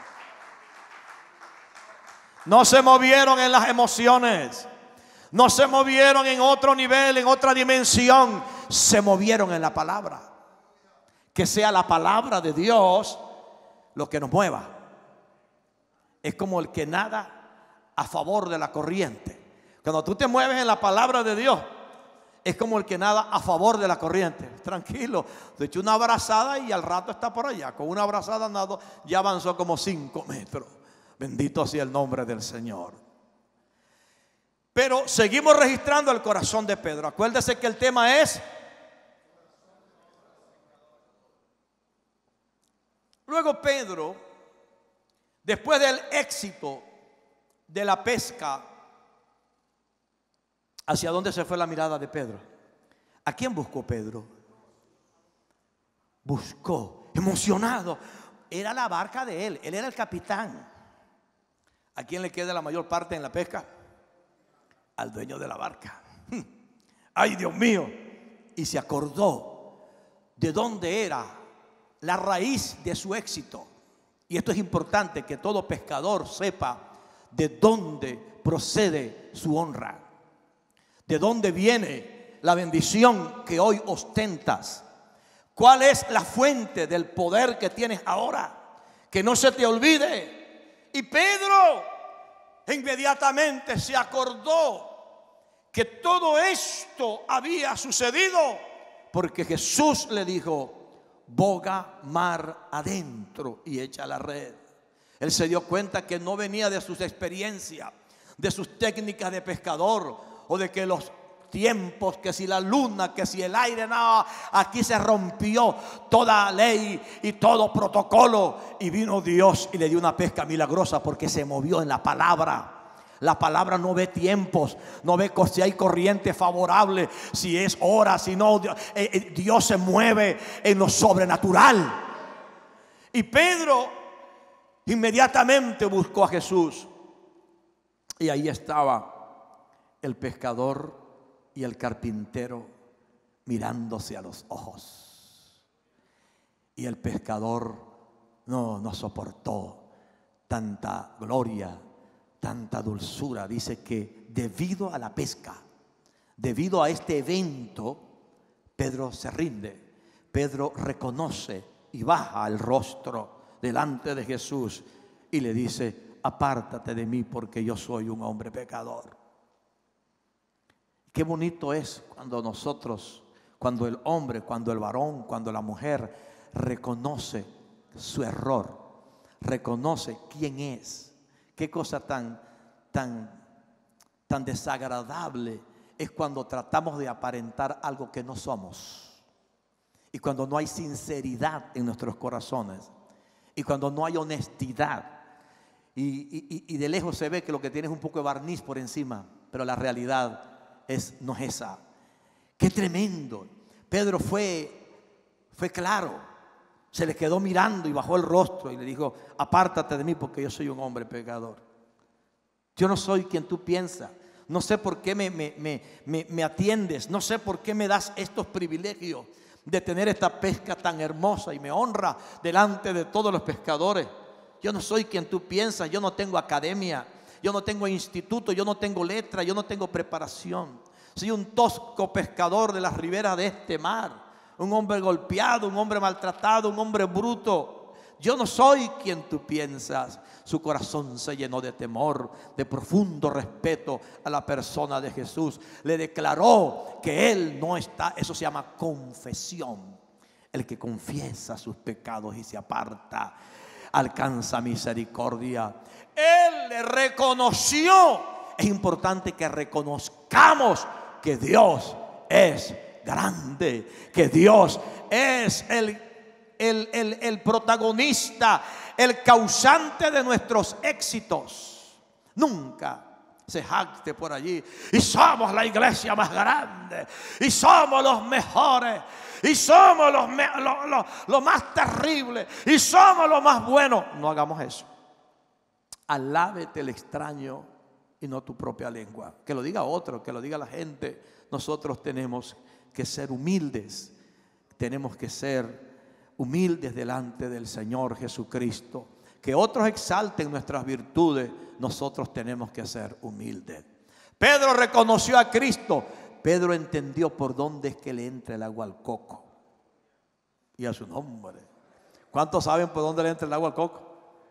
No se movieron en las emociones, no se movieron en otro nivel, en otra dimensión. Se movieron en la palabra. Que sea la palabra de Dios lo que nos mueva. Es como el que nada a favor de la corriente. Cuando tú te mueves en la palabra de Dios, es como el que nada a favor de la corriente. Tranquilo, te echó una abrazada y al rato está por allá. Con una abrazada nado, ya avanzó como cinco metros. Bendito sea el nombre del Señor. Pero seguimos registrando el corazón de Pedro. Acuérdese que el tema es: luego Pedro, después del éxito de la pesca, ¿hacia dónde se fue la mirada de Pedro? ¿A quién buscó Pedro? Buscó, emocionado. Era la barca de él, él era el capitán. ¿A quién le queda la mayor parte en la pesca? Al dueño de la barca. ¡Ay, Dios mío! Y se acordó de dónde era la raíz de su éxito. Y esto es importante, que todo pescador sepa de dónde procede su honra. ¿De dónde viene la bendición que hoy ostentas? ¿Cuál es la fuente del poder que tienes ahora? Que no se te olvide. Y Pedro inmediatamente se acordó que todo esto había sucedido porque Jesús le dijo: boga mar adentro y echa la red. Él se dio cuenta que no venía de sus experiencias, de sus técnicas de pescador, o de que los tiempos, que si la luna, que si el aire. No, aquí se rompió toda ley y todo protocolo, y vino Dios y le dio una pesca milagrosa porque se movió en la palabra. La palabra no ve tiempos, no ve si hay corriente favorable, si es hora, si no. Dios se mueve en lo sobrenatural. Y Pedro inmediatamente buscó a Jesús, y ahí estaba el pescador y el carpintero mirándose a los ojos. Y el pescador no, no soportó tanta gloria, tanta dulzura. Dice que debido a la pesca, debido a este evento, Pedro se rinde. Pedro reconoce y baja el rostro delante de Jesús y le dice: apártate de mí, porque yo soy un hombre pecador. Qué bonito es cuando nosotros, cuando el hombre, cuando el varón, cuando la mujer reconoce su error, reconoce quién es. Qué cosa tan, tan, tan desagradable es cuando tratamos de aparentar algo que no somos, y cuando no hay sinceridad en nuestros corazones, y cuando no hay honestidad, y, y, y de lejos se ve que lo que tiene es un poco de barniz por encima, pero la realidad es, no es esa. Qué tremendo. Pedro fue, fue claro, se le quedó mirando y bajó el rostro y le dijo: apártate de mí, porque yo soy un hombre pecador. Yo no soy quien tú piensas. No sé por qué me, me, me, me, me atiendes. No sé por qué me das estos privilegios de tener esta pesca tan hermosa y me honra delante de todos los pescadores. Yo no soy quien tú piensas. Yo no tengo academia, yo no tengo instituto, yo no tengo letra, yo no tengo preparación. Soy un tosco pescador de las riberas de este mar, un hombre golpeado, un hombre maltratado, un hombre bruto. Yo no soy quien tú piensas. Su corazón se llenó de temor, de profundo respeto a la persona de Jesús. Le declaró que él no está, eso se llama confesión. El que confiesa sus pecados y se aparta alcanza misericordia. Él le reconoció. Es importante que reconozcamos que Dios es grande, que Dios es el, el, el, el protagonista, el causante de nuestros éxitos. Nunca se jacte por allí y somos la iglesia más grande y somos los mejores y somos los, me, lo, lo, lo más terribles y somos los más buenos. No hagamos eso. Alábete el extraño y no tu propia lengua. Que lo diga otro, que lo diga la gente. Nosotros tenemos que ser humildes. Tenemos que ser humildes delante del Señor Jesucristo. Que otros exalten nuestras virtudes. Nosotros tenemos que ser humildes. Pedro reconoció a Cristo. Pedro entendió por dónde es que le entra el agua al coco. Y a su nombre. ¿Cuántos saben por dónde le entra el agua al coco?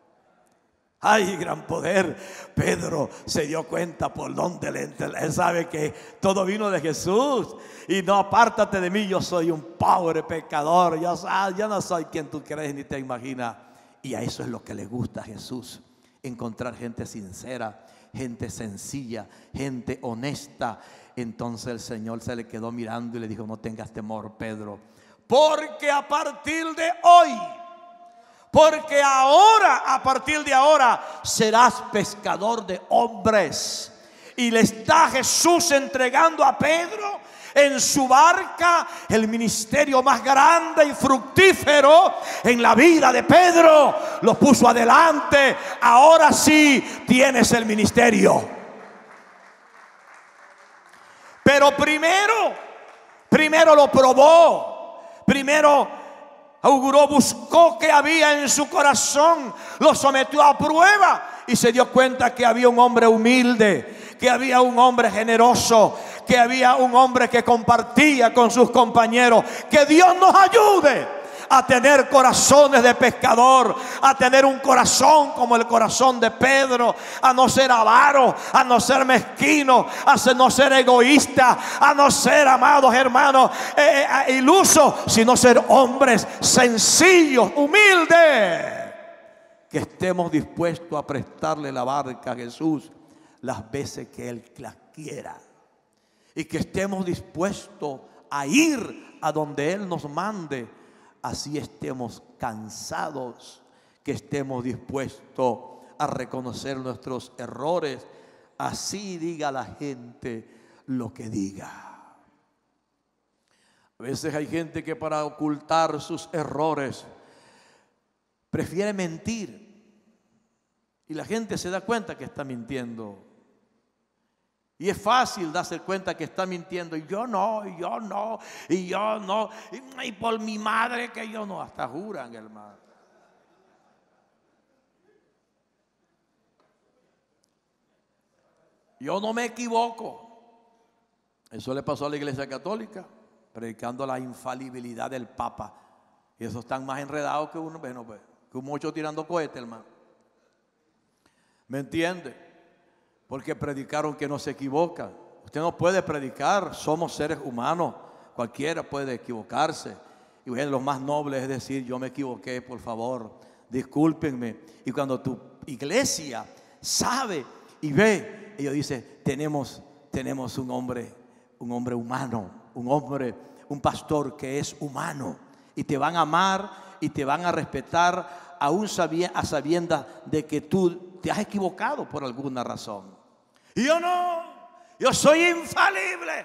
¡Ay, gran poder! Pedro se dio cuenta por dónde le entra. Él sabe que todo vino de Jesús. Y no, apártate de mí, yo soy un pobre pecador. Yo, yo no soy quien tú crees ni te imaginas. Y a eso es lo que le gusta a Jesús. Encontrar gente sincera, gente sencilla, gente honesta. Entonces el Señor se le quedó mirando y le dijo: no tengas temor, Pedro, porque a partir de hoy, porque ahora, a partir de ahora, serás pescador de hombres. Y le está Jesús entregando a Pedro en su barca el ministerio más grande y fructífero en la vida de Pedro. Lo puso adelante. Ahora sí tienes el ministerio. Pero primero, primero lo probó. Primero auguró, buscó qué había en su corazón, lo sometió a prueba y se dio cuenta que había un hombre humilde, que había un hombre generoso, que había un hombre que compartía con sus compañeros. Que Dios nos ayude a tener corazones de pescador, a tener un corazón como el corazón de Pedro, a no ser avaro, a no ser mezquino, a no ser egoísta, a no ser, amados hermanos, eh, eh, ilusos, sino ser hombres sencillos, humildes, que estemos dispuestos a prestarle la barca a Jesús las veces que Él las quiera, y que estemos dispuestos a ir a donde Él nos mande. Así estemos cansados, que estemos dispuestos a reconocer nuestros errores. Así diga la gente lo que diga. A veces hay gente que para ocultar sus errores prefiere mentir. Y la gente se da cuenta que está mintiendo. Y es fácil darse cuenta que está mintiendo. Y yo no, y yo no, y yo no. Y, y por mi madre que yo no. Hasta juran, hermano. Yo no me equivoco. Eso le pasó a la Iglesia Católica, predicando la infalibilidad del Papa. Y esos están más enredados que uno, bueno, pues, que un mucho tirando cohetes, hermano. ¿Me entiende? Porque predicaron que no se equivocan. Usted no puede predicar, somos seres humanos, cualquiera puede equivocarse. Y bueno, lo más noble es decir: yo me equivoqué, por favor, discúlpenme. Y cuando tu iglesia sabe y ve, ellos dicen: tenemos, tenemos un hombre, un hombre humano, un hombre, un pastor que es humano. Y te van a amar y te van a respetar, aún a sabiendas de que tú te has equivocado por alguna razón. Y yo no, yo soy infalible.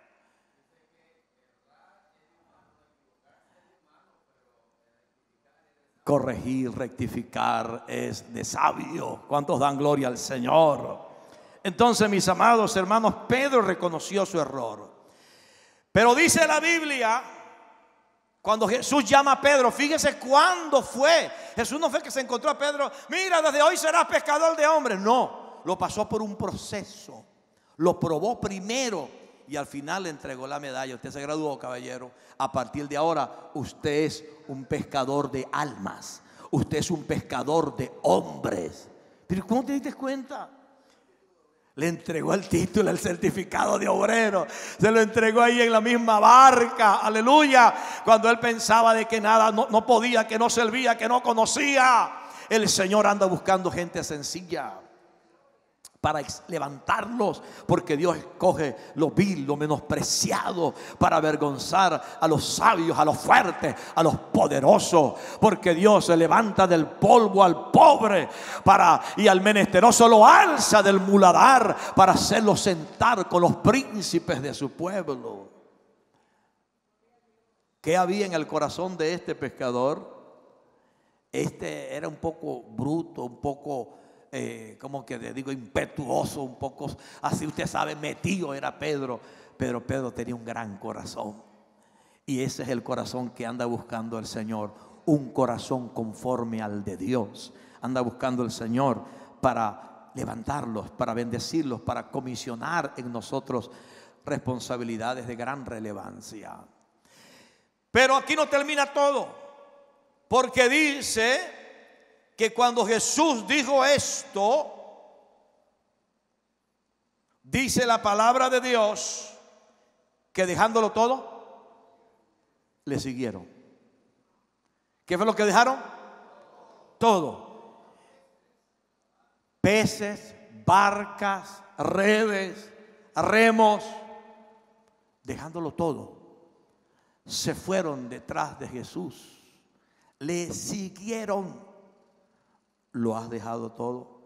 Corregir, rectificar es de sabio. ¿Cuántos dan gloria al Señor? Entonces, mis amados hermanos, Pedro reconoció su error. Pero dice la Biblia, Cuando Jesús llama a Pedro, fíjese cuándo fue. Jesús no fue que se encontró a Pedro, mira, desde hoy serás pescador de hombres. No, lo pasó por un proceso. Lo probó primero y al final le entregó la medalla. Usted se graduó, caballero. A partir de ahora, usted es un pescador de almas. Usted es un pescador de hombres. Pero ¿cómo te diste cuenta? Le entregó el título, el certificado de obrero. Se lo entregó ahí en la misma barca. Aleluya. Cuando él pensaba de que nada, no, no podía, que no servía, que no conocía. El Señor anda buscando gente sencilla para levantarlos, porque Dios escoge lo vil, lo menospreciado, para avergonzar a los sabios, a los fuertes, a los poderosos, porque Dios se levanta del polvo al pobre para, y al menesteroso lo alza del muladar para hacerlo sentar con los príncipes de su pueblo. ¿Qué había en el corazón de este pescador? Este era un poco bruto, un poco Eh, como que le digo, impetuoso, un poco así, usted sabe, metido era Pedro. Pero Pedro tenía un gran corazón, y ese es el corazón que anda buscando el Señor, un corazón conforme al de Dios. Anda buscando el Señor para levantarlos, para bendecirlos, para comisionar en nosotros responsabilidades de gran relevancia. Pero aquí no termina todo, porque dice que cuando Jesús dijo esto, dice la palabra de Dios, que dejándolo todo, le siguieron. ¿Qué fue lo que dejaron? Todo. Peces, barcas, redes, remos, dejándolo todo, se fueron detrás de Jesús, le siguieron. ¿Lo has dejado todo?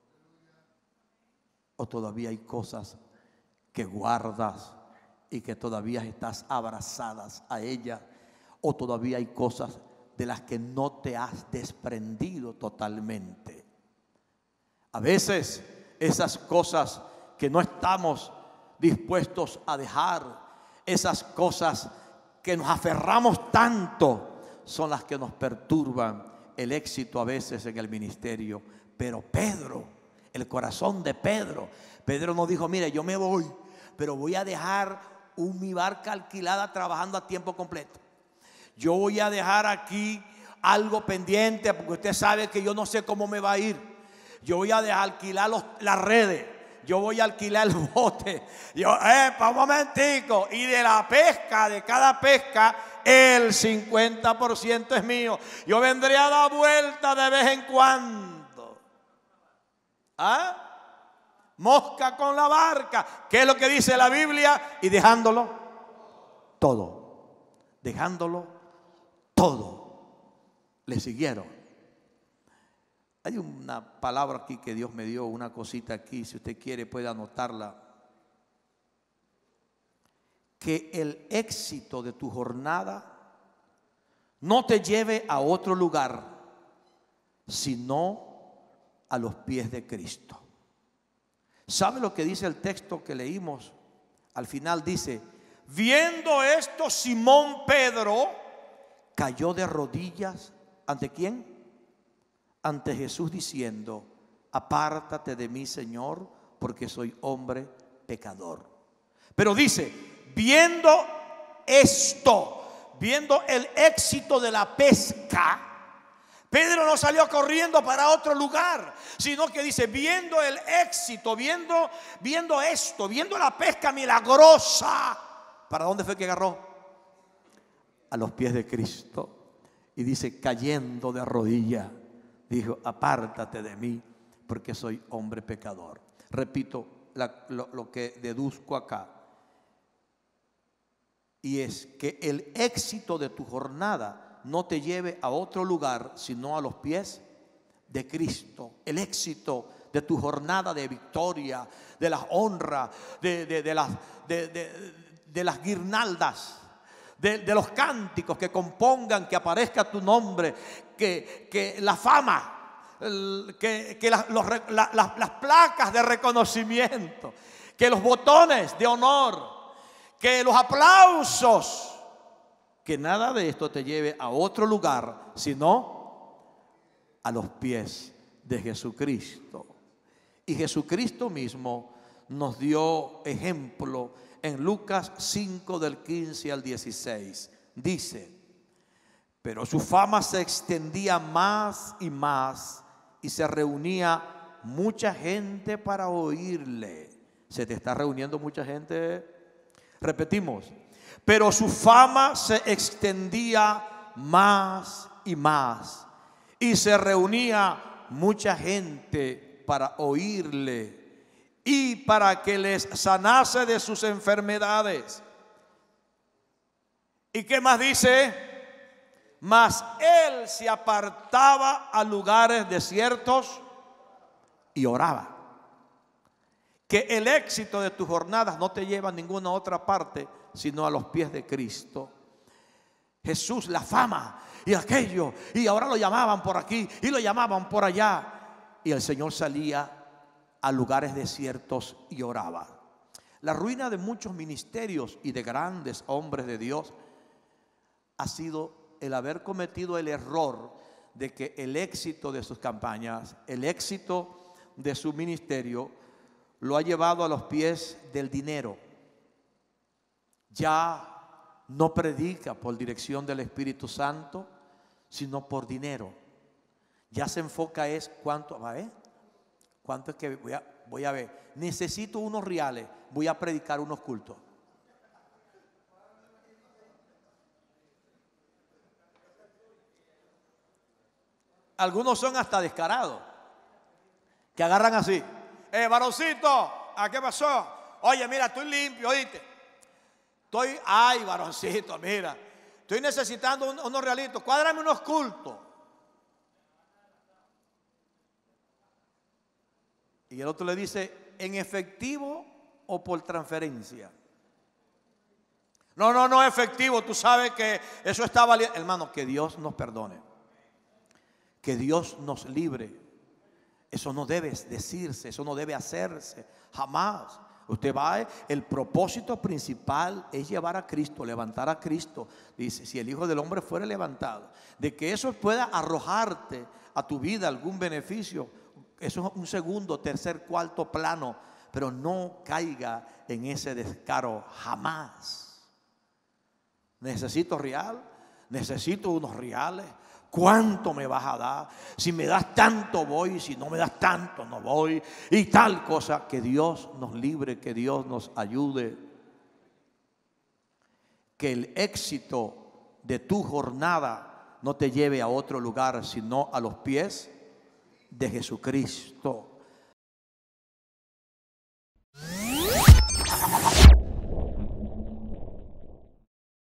¿O todavía hay cosas que guardas y que todavía estás abrazadas a ella? ¿O todavía hay cosas de las que no te has desprendido totalmente? A veces esas cosas que no estamos dispuestos a dejar, esas cosas que nos aferramos tanto, son las que nos perturban el éxito a veces en el ministerio. Pero Pedro, el corazón de Pedro, Pedro no dijo, mire, yo me voy, pero voy a dejar un, mi barca alquilada trabajando a tiempo completo. Yo voy a dejar aquí algo pendiente, porque usted sabe que yo no sé cómo me va a ir. Yo voy a dejar alquilar los, las redes. Yo voy a alquilar el bote. Yo, eh, pa' un momentico. Y de la pesca, de cada pesca, el cincuenta por ciento es mío. Yo vendré a dar vuelta de vez en cuando. ¿Ah? Mosca con la barca. ¿Qué es lo que dice la Biblia? Y dejándolo todo. Dejándolo todo. Le siguieron. Hay una palabra aquí que Dios me dio, una cosita aquí, si usted quiere puede anotarla. Que el éxito de tu jornada no te lleve a otro lugar, sino a los pies de Cristo. ¿Sabe lo que dice el texto que leímos? Al final dice, viendo esto, Simón Pedro cayó de rodillas. ¿Ante quién? Ante Jesús, diciendo, apártate de mí, Señor, porque soy hombre pecador. Pero dice, viendo esto, viendo el éxito de la pesca, Pedro no salió corriendo para otro lugar, sino que dice, viendo el éxito, viendo, viendo esto, viendo la pesca milagrosa, ¿para dónde fue que agarró? A los pies de Cristo. Y dice, cayendo de rodillas, dijo, apártate de mí, porque soy hombre pecador. Repito la, lo, lo que deduzco acá. Y es que el éxito de tu jornada no te lleve a otro lugar, sino a los pies de Cristo. El éxito de tu jornada de victoria, de las honras, de, de, de, las, de, de, de las guirnaldas, de, de los cánticos que compongan, que aparezca tu nombre, que, que la fama, que, que la, los, la, las, las placas de reconocimiento, que los botones de honor, que los aplausos, que nada de esto te lleve a otro lugar, sino a los pies de Jesucristo. Y Jesucristo mismo nos dio ejemplo en Lucas cinco del quince al dieciséis. Dice: pero su fama se extendía más y más y se reunía mucha gente para oírle. ¿Se te está reuniendo mucha gente? Repetimos: pero su fama se extendía más y más y se reunía mucha gente para oírle y para que les sanase de sus enfermedades. ¿Y qué más dice? Mas él se apartaba a lugares desiertos y oraba. Que el éxito de tus jornadas no te lleva a ninguna otra parte sino a los pies de Cristo. Jesús, la fama y aquello, y ahora lo llamaban por aquí y lo llamaban por allá, y el Señor salía a lugares desiertos y oraba. La ruina de muchos ministerios y de grandes hombres de Dios ha sido el haber cometido el error de que el éxito de sus campañas, el éxito de su ministerio, lo ha llevado a los pies del dinero. Ya no predica por dirección del Espíritu Santo, sino por dinero. Ya se enfoca es cuánto, ¿va a ver? ¿Cuánto es que voy a, voy a ver? Necesito unos reales, voy a predicar unos cultos. Algunos son hasta descarados, que agarran así: eh, varoncito, ¿a qué pasó? Oye, mira, estoy limpio, ¿oíste? Estoy, ay, varoncito, mira, estoy necesitando un, unos realitos, cuádrame unos cultos. Y el otro le dice: ¿en efectivo o por transferencia? No, no, no efectivo, tú sabes que eso está valiendo. Hermano, que Dios nos perdone, que Dios nos libre. Eso no debe decirse, eso no debe hacerse, jamás. Usted va, el propósito principal es llevar a Cristo, levantar a Cristo. Dice: si el Hijo del Hombre fuera levantado, de que eso pueda arrojarte a tu vida algún beneficio, eso es un segundo, tercer, cuarto plano, pero no caiga en ese descaro jamás. Necesito real, necesito unos reales. ¿Cuánto me vas a dar? Si me das tanto voy, si no me das tanto no voy, y tal cosa. Que Dios nos libre, que Dios nos ayude. Que el éxito de tu jornada no te lleve a otro lugar, sino a los pies de Jesucristo.